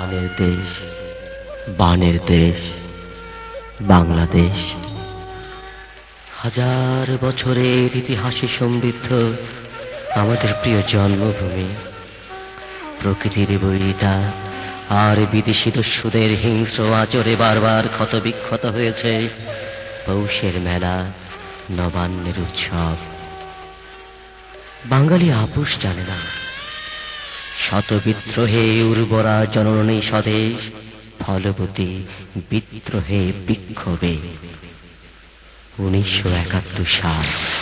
স্বাধীনের দেশ, বানের দেশ বাংলাদেশ। হাজার বছরের ইতিহাসে সমৃদ্ধ আমাদের প্রিয় জন্মভূমি। প্রকৃতির বৈরিতা আর বিদেশি দস্যুদের হিংস্র আচরে বারবার ক্ষতবিক্ষত হয়েছে পৌষের মেলা, নবান্নের উৎসব। বাঙালি আপোষ জানে না। শত বিদ্রোহে উর্বরা জননী স্বদেশ ফলবতী বিদ্রোহে বিক্ষোভে। 1971 সাল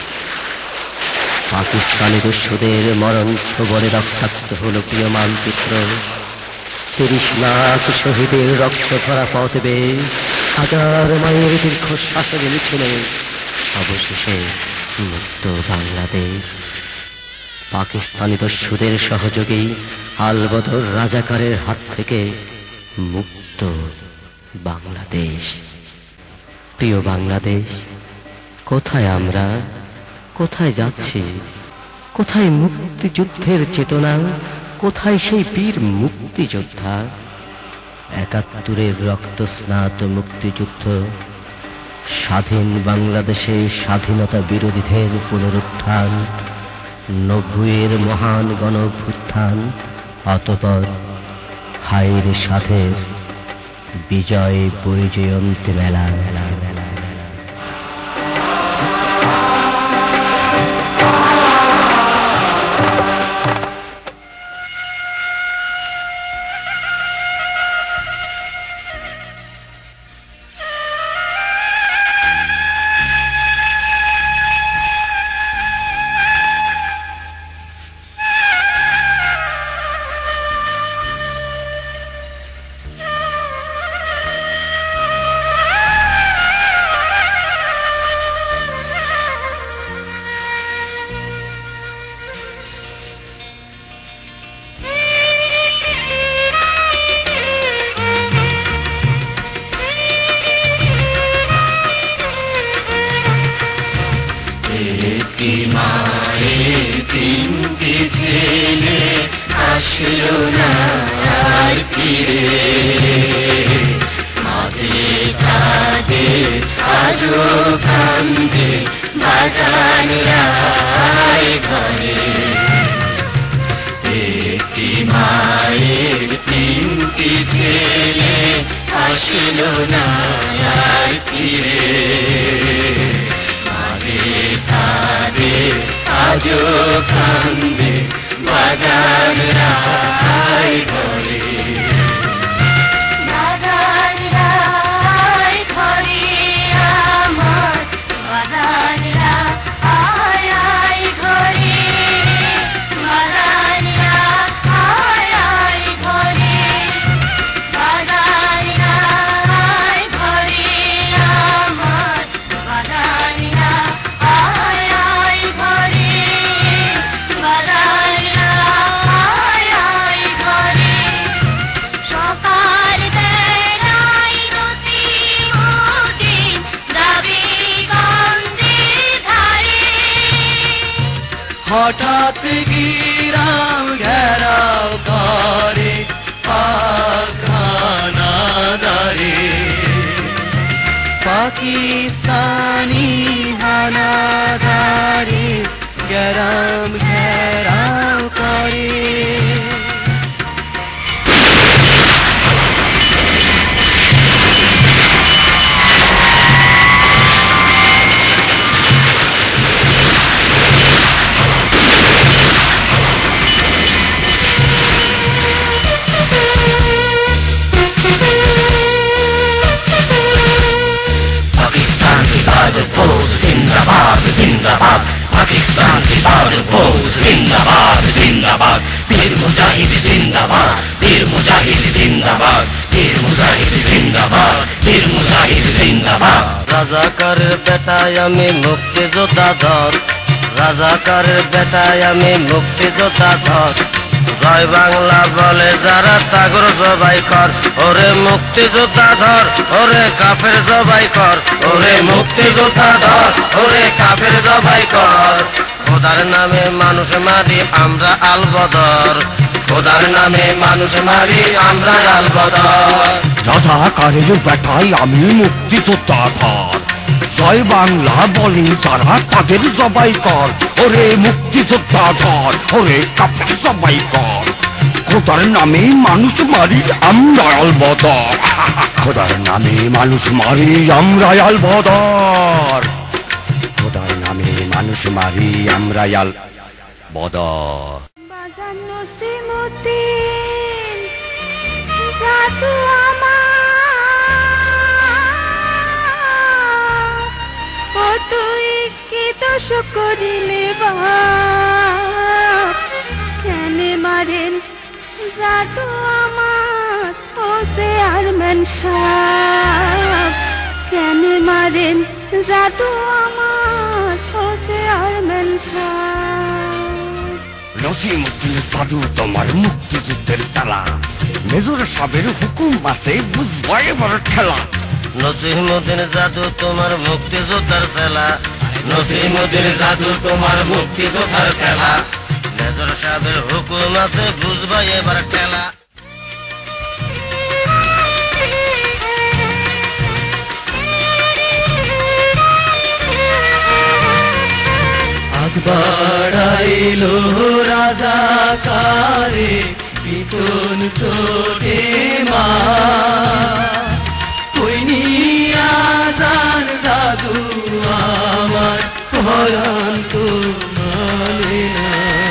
পাকিস্তানি দস্যুদের মরণ বলে রক্তাক্ত হল প্রিয় মানচিত্র। 30 লাখ শহীদের রক্ত ভরা পথ বেয়ে হাজার মাইলের দীর্ঘশ্বাসের মিছিলে অবশেষে মুক্ত বাংলাদেশ। পাকিস্তানি দস্যুদের সহযোগী আলবদর রাজাকারের হাত থেকে মুক্ত বাংলাদেশ। প্রিয় বাংলাদেশ, কোথায় আমরা, কোথায় যাচ্ছি? কোথায় মুক্তিযুদ্ধের চেতনা? কোথায় সেই বীর মুক্তিযোদ্ধা? 71-এর রক্তস্নাত মুক্তিযুদ্ধ, স্বাধীন বাংলাদেশে স্বাধীনতা বিরোধীদের পুনরুত্থান, 90-এর মহান গণঅভ্যুত্থান, অতঃপর হায়ের সাথে বিজয় পরিজয়ন্তী মেলা। মায়ের 3টি ছেলে আসলো না আর ফিরে, মাঝে কাঁদে আজও কান্দে বাজানরা ঘরে। একটি মায়ের 3টি ছেলে আসলো না আর ফিরে, আজও কান্দে বাজানরা ঘরে। বাজানরা ঘরে আমার, বাজানরা আয় আয় ঘরে, বাজানরা আয় আয় ঘরে, বাজানরা ঘরে আমার, বাজানরা আয় আয় ঘরে, বাজানরা আয় আয় ঘরে। সকাল বেলায় নসিমুদ্দিন যাবে গঞ্জের ধারে, হঠাৎ গিরাম ঘেরাও করে পাখানাদারে, পাকিস্তানি হানাদারে গরম ঘেরাও করে। जिंदाबाद जिंदाबाद पाकिस्तान के बाद फौज जिंदाबाद जिंदाबाद, वीर मुजाहिद जिंदाबाद, वीर मुजाहिद जिंदाबाद, वीर मुजाहिद जिंदाबाद, वीर मुजाहिद जिंदाबाद। রাজাকারের বেটায় আমি মুক্তিযোদ্ধা ধর, রাজাকারের বেটায় আমি মুক্তিযোদ্ধা ধর। জয় বাংলা বলে যারা তাগর জবাই কর, ওরে মুক্তিযোদ্ধা ধর, ওরে কাফের জবাই কর, ওরে মুক্তিযোদ্ধা ধর, ওরে কাফের জবাই কর। খোদার নামে মানুষ মারি আমরা আলবদর, খোদার নামে মানুষ মারি আমরা আলবদর। রাজাকারের বেটায় আমি মুক্তিযোদ্ধা ধর, জয় বাংলা বলে যারা তাদের জবাই কর, ওরে মুক্তিযোদ্ধা ধর, ওরে কাপড় জবাই কর। খোদার নামে মানুষ মারি আমরা আলবদর, খোদার নামে মানুষ মারি আমরা আলবদর, খোদার নামে মানুষ মারি আমরা আলবদর। বাজানো সিমুদ্দিন জাদু আমার, ও তুই কি দোষ করিলে বাপ, কেন মারেন জাদু আমার, ও সে আরমান সাহ, কেন মারেন জাদু আমার, ও সে আরমান সাহ। নসিমুদ্দিন জাদু তোমার মুক্তিযুদ্ধের তালা, মেজর সাহেবের হুকুম আছে বুঝবো এবার খেলা। নসিমুদ্দিন জাদু তোমার মুক্তিযোদ্ধার ছেলা, নসিমুদ্দিন জাদু তোমার মুক্তিযোদ্ধার ছেলা, মেজর সাহেবের হুকুম আছে বুঝবা এবার ঠেলা। বাড়াইলো রাজাকারে পিছন ছোটে মা, কইনি আজান জাদু আমার পরাণ তো মানে না।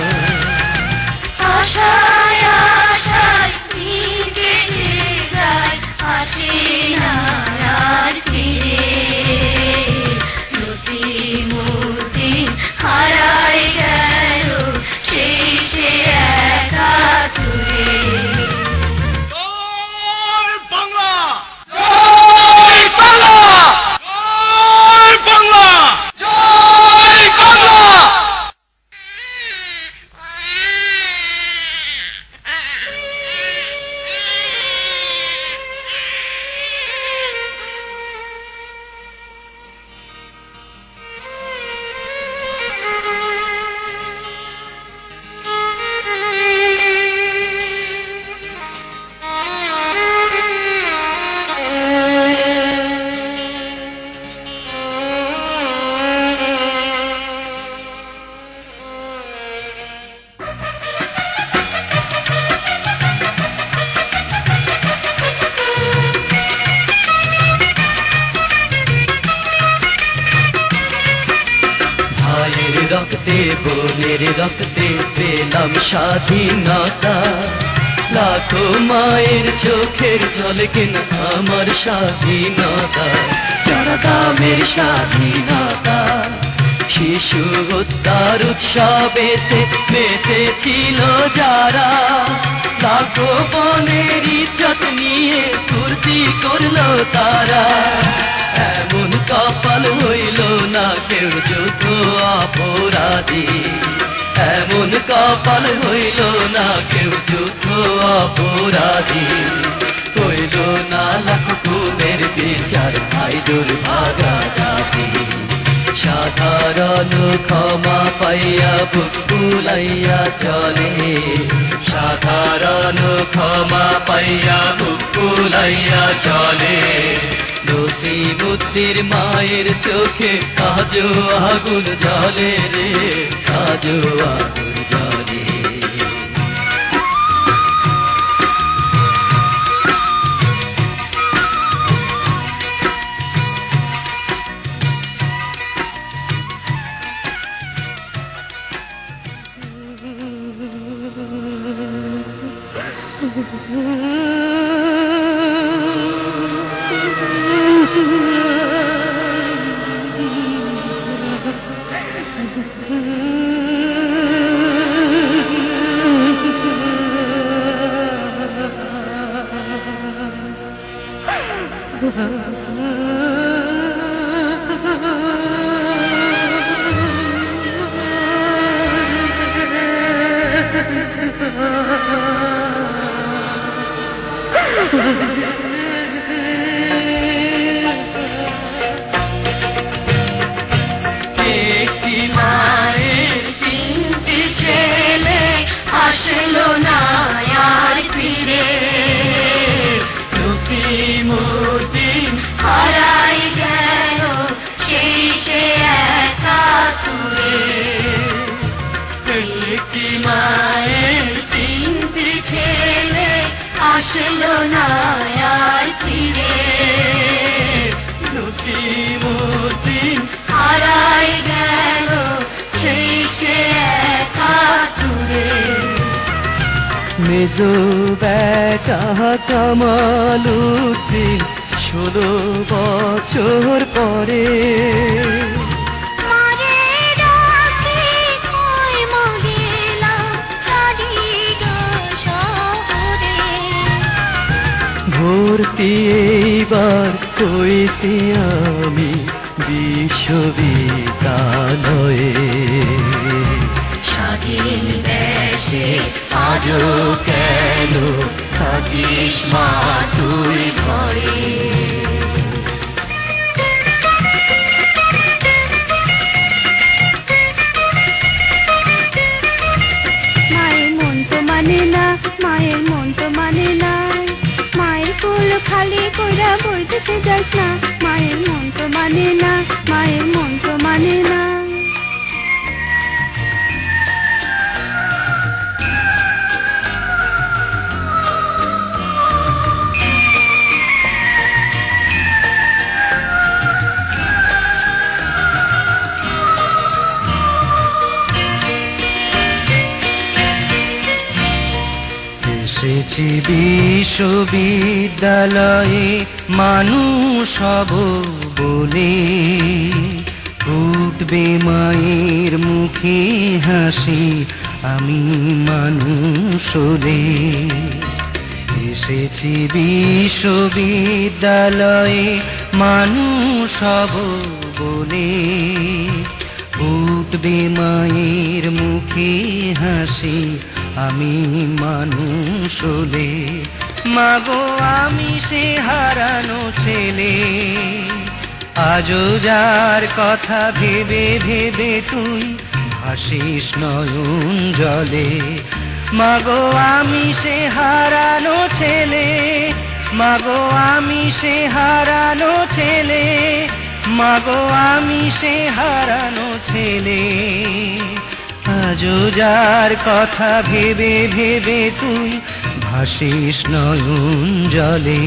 আশায় আশায় দিন কেটে যায়, আসে না আর ফিরে, নসিমুদ্দিন হারাই গেল শেষে একা তুলে। রক্তে বোনের রক্তে পেলাম স্বাধীনতা, লাখো মায়ের চোখের জল কিনা আমার স্বাধীনতা, যারা দামের স্বাধীনতা। শিশু হত্যার উৎসবেতে মেতেছিল যারা, লাখো বনের ইজ্জত নিয়ে ফুর্তি করলো তারা। এমন কপাল হইল না কেউ যুদ্ধ অপরাধী, এমন কপাল হইল না কেউ যুদ্ধ অপরাধী। হইল না লাখ খুনের বিচার, ভাই দুর্ভাগা জাতি। সাধারণ ক্ষমা পাইয়া বুক ফুলাইয়া চলে, সাধারণ ক্ষমা পাইয়া বুক ফুলাইয়া চলে। নসিমুদ্দিন মায়ের চোখে আজও আগুন জ্বলে রে, আজও আগুন জ্বলে। আসলো না আর ফিরে, নসিমুদ্দিন হারাই গেল সেই সে একা দূরে। মেজো বেটা কামালুদ্দিন 16 বছর পরে মারে ডাকে কই মগেলা কারিগো শহরে, ভর্তি এইবার কইছি আমি বিশ্ববিদ্যালয়ে। স্বাধীন দেশে আজও কেন থাকিস মা তুই ঘরে। মায়ের মন তো মানে না, মায়ের মন তো মানে না, মায়ের কোল খালি কইরা বইতে সে যাস না, মায়ের মন তো মানে না, মায়ের মন তো মানে না। এসেছি বিশ্ববিদ্যালয়ে মানুষ হব বলে, ফুটবে মায়ের মুখে হাসি আমি মানুষ হলে। এসেছি বিশ্ববিদ্যালয়ে মানুষ হব বলে, ফুটবে মায়ের মুখে হাসি আমি মানুষ হলে। মাগো আমি সে হারানো ছেলে, আজও যার কথা ভেবে ভেবে তুই ভাসিস নয়ন জলে। মাগো আমি সে হারানো ছেলে, মাগো আমি সে হারানো ছেলে, মাগো আমি সে হারানো ছেলে। আজও যার কথা ভেবে ভেবে তুই ভাসিস নয়ন জলে।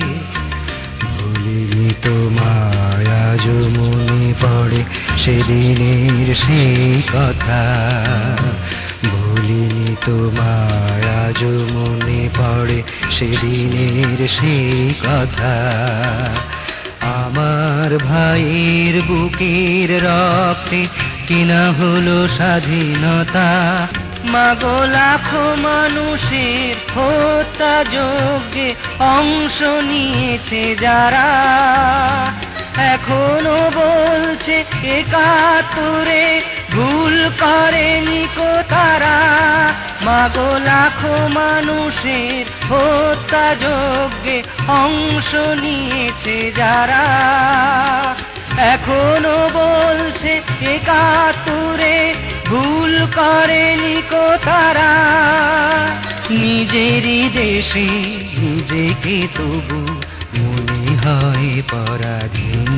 ভুলিনি তোমায় আজও মনে পড়ে সেদিনের সেই কথা, ভুলিনি তোমায় আজও মনে পড়ে সেদিনের সেই কথা। আমার ভাইয়ের বুকের রক্তে কিনা হলো স্বাধীনতা, মাগো লাখো মানুষের হত্যা যজ্ঞে অংশ নিয়েছে যারা, এখনো বলছে 71-এ ভুল করেনি কো তারা। মাগো লাখো মানুষের হত্যা যজ্ঞে অংশ নিয়েছে যারা, এখনো বলছে 71-এ ভুল করেনি কো তারা। নিজেরই দেশে নিজেকে তবু মনে হয় পরাধীন,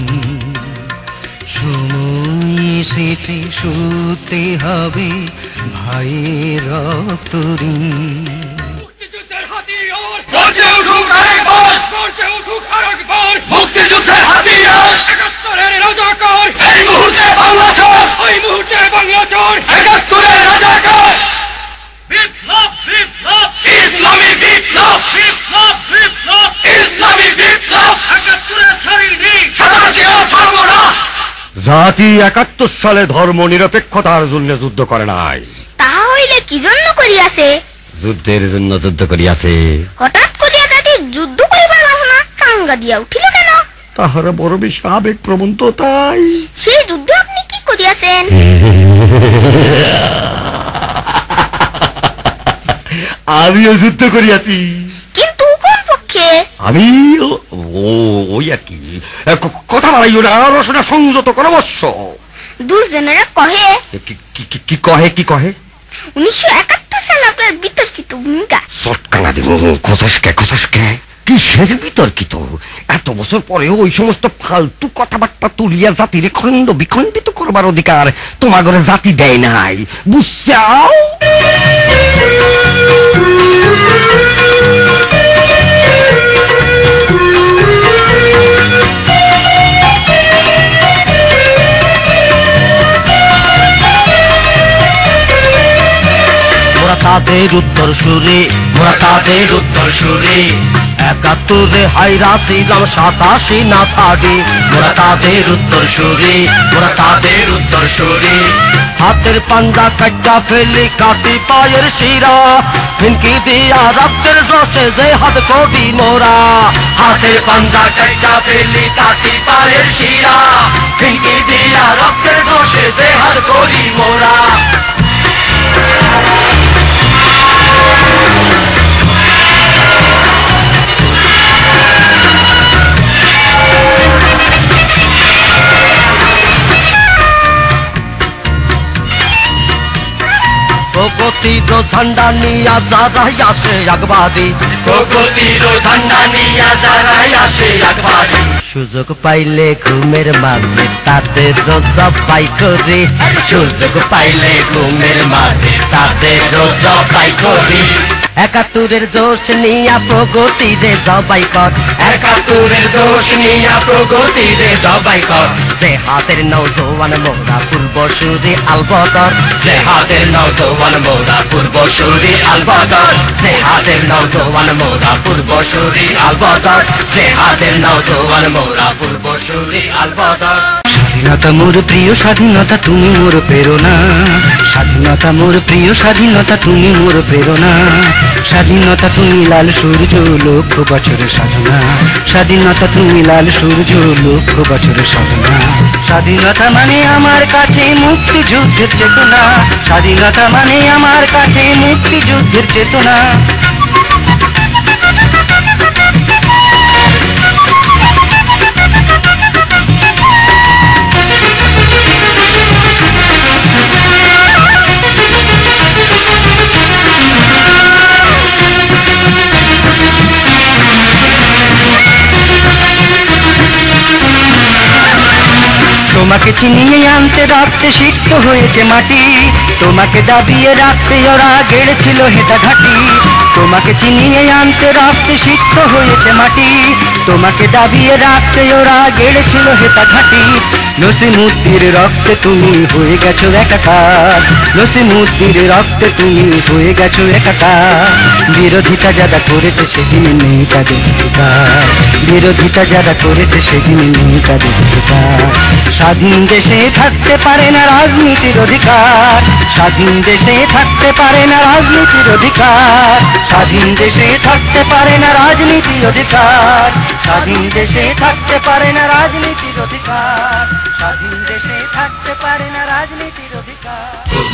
সময় এসেছে শুতে হবে ভাইয়ের রক্তঋণ। মুক্তিযুদ্ধের হাতিয়ার গর্জে উঠুক আরেকবার, গর্জে উঠুক আরেকবার, মুক্তিযুদ্ধের হাতিয়ার 71-এর রাজাকার, এই মুহূর্তে বাংলা ছাড়, ওই মুহূর্তে বাংলা চোর, 71-এর রাজাকার। বিপ্লব বিপ্লব ইসলামী বিপ্লব, বিপ্লব বিপ্লব, ইসলামী বিপ্লব 71-এর ছাড়িনি, 87 আর ছাড়ব না। জাতি 71 সালে ধর্ম নিরপেক্ষতার জন্য যুদ্ধ করে নাই, তাহা হইলে কি জন্য করিয়াছে? যুদ্ধের জন্য যুদ্ধ করিয়াছে। হঠাৎ করিয়া তাদের যুদ্ধ করিবার বাসনা চাঙ্গা দিয়া উঠিল কেন? তাহারা বড় বেশি আবেগ প্রবণ তো তাই। সেই যুদ্ধে আপনি কি করিয়াছেন? আমিও যুদ্ধ করিয়াছি, কিন্তু কোন পক্ষে? আমি ওই আর কি, কথা বাড়াইও না, আলোচনা সংযত পরামর্শ। দুর্জনেরা কহে কি কহে, কি কহে? 1971 সালে আপনার বিতর্কিত ভূমিকা। সটকানা দিব খোঁজসকে কিসের বিতর্কিত? এত বছর পরেও ওই সমস্ত ফালতু কথাবার্তা তুলিয়া জাতিরে খণ্ড বিখণ্ডিত করবার অধিকার তোমার ঘরে জাতি দেয় নাই, বুঝছাও? তাদের উত্তর সুরে, মোরা তাদের উত্তর সুরে, 71 হাইরা ছিলাম 87 না ছাড়ি, মোরা তাদের উত্তর সুরে, মোরা তাদের উত্তর সুরে, হাতের পাঞ্জা কাটা ফেলি কাটি পায়ের শিরা, ফিনকি দিয়া রক্তের রসে যে হাত করি মোরা, হাতের পাঞ্জা কাটা ফেলি কাটি পায়ের শিরা, ফিনকি দিয়া রক্তের দোষে যে হার করি মোরা। প্রগতির ঝান্ডা নিয়া যারাই আসে একবারে, প্রগতির ঝান্ডা নিয়া যারাই আসে একবারে, সুযোগ পাইলে ঘুমের মাঝে তাদের জবাই করে, সুযোগ পাইলে ঘুমের মাঝে তাদের জবাই করি, 71 জোশ নিয়া প্রগতিরে জবাই কর, 71 দোষ নিয়া প্রগতিরে জবাই কর, যে হাতের নৌজওয়ান মোরা পূর্ব সুরে আলবদর, যে হাতের নৌজওয়ান মোরা পূর্ব সুরি আলবদর, যে হাতের নৌজওয়ান মোরা পূর্ব সুরি আলবদর, যে হাতের নৌজওয়ান মোরা পূর্ব সুরি আলবদর। স্বাধীনতা মোর প্রিয় স্বাধীনতা তুমি মোর প্রেরণা, স্বাধীনতা মোর প্রিয় স্বাধীনতা তুমি মোর প্রেরণা, স্বাধীনতা তুমি লাল সূর্য লক্ষ বছরের সাধনা, স্বাধীনতা তুমি লাল সূর্য লক্ষ বছরের সাধনা, স্বাধীনতা মানে আমার কাছে মুক্তিযুদ্ধের চেতনা, স্বাধীনতা মানে আমার কাছে মুক্তিযুদ্ধের চেতনা। তোমাকে ছিনিয়ে আনতে রাখতে সিক্ত হয়েছে মাটি, তোমাকে দাবিয়ে রাখতে ওরা গেড়েছিল হেটা ঘাটি, তোমাকে ছিনিয়ে আনতে রাখতে সিক্ত হয়েছে মাটি, তোমাকে দাবিয়ে রাখতে ওরা গেড়েছিল হেটা ঘাটি, নসিমুদ্দির রক্তে তুমি হয়ে গেছো একাকার, নসিমুদ্দির রক্তে তুমি হয়ে গেছো একাকার, বিরোধিতা যারা করেছে সেদিন নেই তাদের অধিকার, বিরোধিতা যারা করেছে সেদিন নেই তাদের অধিকার, স্বাধীন দেশে থাকতে পারে না রাজনীতির অধিকার, স্বাধীন দেশে থাকতে পারে না রাজনীতির অধিকার, স্বাধীন দেশে থাকতে পারে না রাজনীতির অধিকার, স্বাধীন দেশে থাকতে পারে না রাজনীতির অধিকার, স্বাধীন দেশে থাকতে পারে না রাজনীতির অধিকার।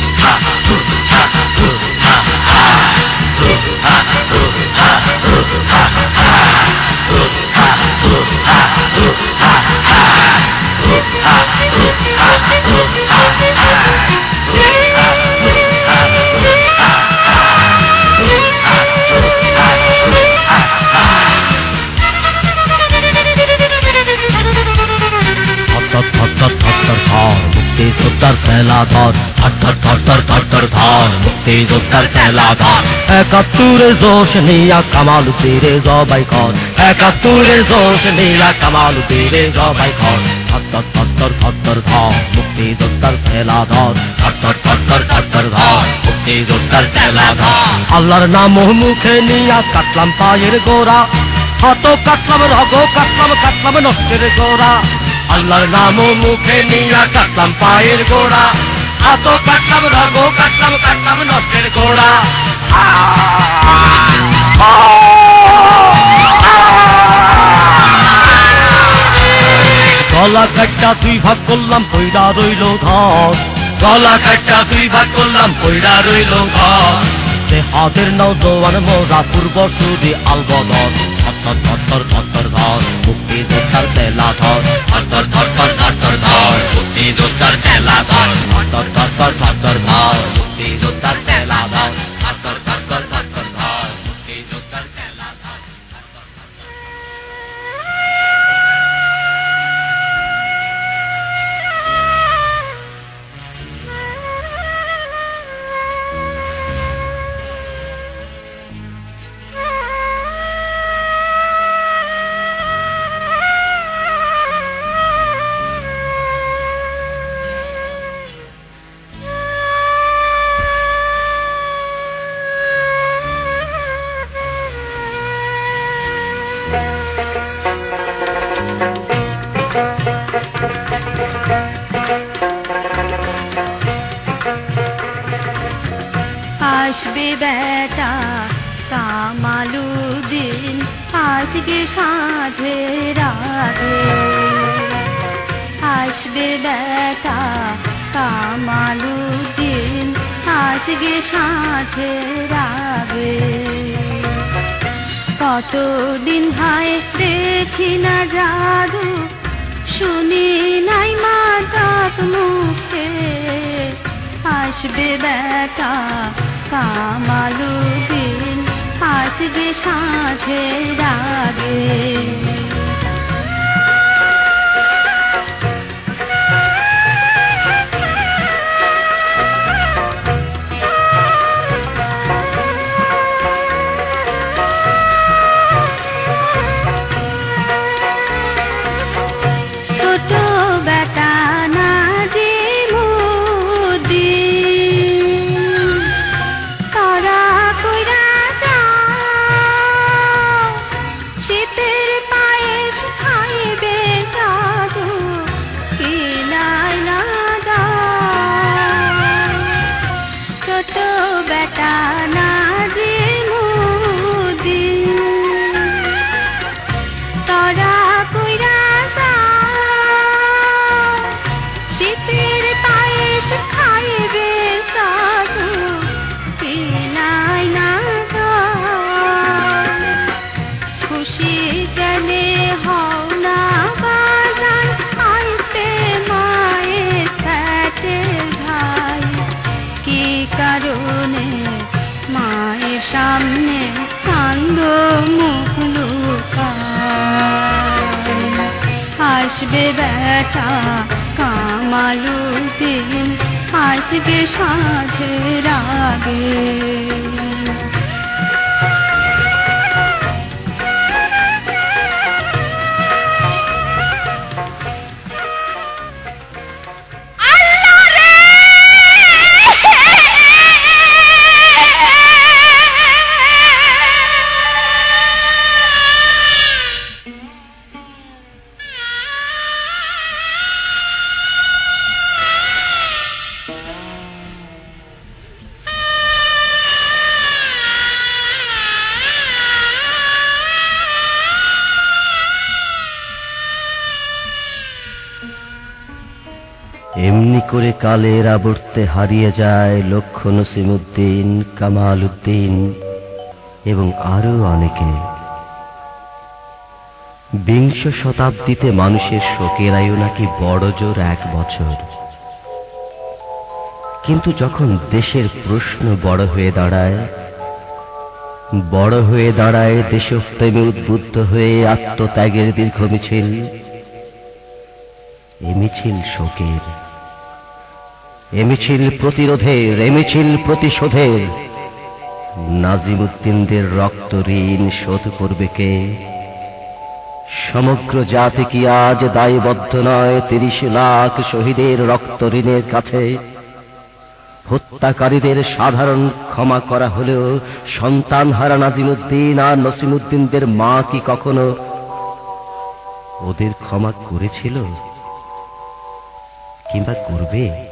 মুক্তিযোদ্ধার ফেলা ধর, থর থর থর থর থর ধর, মুক্তিযোদ্ধার চেলা ধর, 71 জোশ নিয়া কামাল তীরে জবাই কর, 71 জোশ নিয়া কামাল তীরে জবাই কর, থর থর থর থর থর ধর, মুক্তিযোদ্ধার ফেলা ধর, থর থর থর থর থর থর ধর, মুক্তিযোদ্ধার চেলা ধর, আল্লাহর নাম মুখে নিয়া কাটলাম পায়ের গোড়া, হাত কাটলাম রগ কাটলাম কাটলাম নষ্টের গোড়া, আল্লাহর নাম মুখে নিয়া কাটলাম পায়ের গোড়া, হাত কাটলাম রগ কাটলাম কাটলাম নষ্টের গোড়া। গলা কাটটা 2 ভাগ করলাম পইড়া রইল ধর, গলা কাটটা 2 ভাগ করলাম পইড়া রইল ঘর, যে হাতের নৌজওয়ান মোরা পূর্ব সুরে আলবদর, থর থর থর থর থর ধর, মুক্তিযোদ্ধার চেলা ধর, থর থর থর থর থর থর ধর, মুক্তিযোদ্ধার চেলা ধর, থর থর থর থর থর ধর, মুক্তিযোদ্ধার চেলা ধর, থর থর থর থর থর থর ধর, মুক্তিযোদ্ধার চেলা ধর। আসবে বেটা কামালুদ্দিন আজকে সাঁঝের আগে, আসবে বেটা কামালুদ্দিন আজকে সাঁঝের আগে। কতদিন হয় দেখি না জাদু, শুনি নাই মাদক মুখে, আসবে বেটা কামালুদ্দিন আজকে সাঁঝের আগে। ছোট বেটা নাজিমুদ্দিন তারা কইরা যাও, শীতের পায়েস খাইবে দাদু কিনাই না দাও। ছোট বেটা নাজিমুদ্দিন তারা কইরা শীতের পায়েস খাইবে দাদু কিনাই না দাও। খুশি কেনে হও না বাজান, আসবে মায়ের পেটের ভাই, কি কারণে মায়ের সামনে কান্দ মুখ লুকায়। আসবে বেটা কামালুদ্দিন আজকে সাঁঝের আগে। এমনি করে কালের আবর্তে হারিয়ে যায় লক্ষ্য নসিমুদ্দিন, কামাল উদ্দিন এবং আরো অনেকে। বিংশ শতাব্দীতে মানুষের শোকের আয়ু নাকি বড় জোর 1 বছর, কিন্তু যখন দেশের প্রশ্ন বড় হয়ে দাঁড়ায় দেশপ্রেমে উদ্বুদ্ধ হয়ে আত্মত্যাগের দীর্ঘ মিছিল, এ মিছিল শোকের, এ মিছিল প্রতিরোধের, এ মিছিল প্রতিশোধের। নাজিমুদ্দিনদের রক্ত ঋণ শোধ করবে কে? সমগ্র জাতি কি আজ দায়বদ্ধ নয় 30 লাখ শহীদের রক্ত ঋণের কাছে? হত্যাকারীদের সাধারণ ক্ষমা করা হলেও সন্তানহারা নাজিমুদ্দিন আর নসিমুদ্দিনদের মা কি কখনো ওদের ক্ষমা করেছিল কিংবা করবে?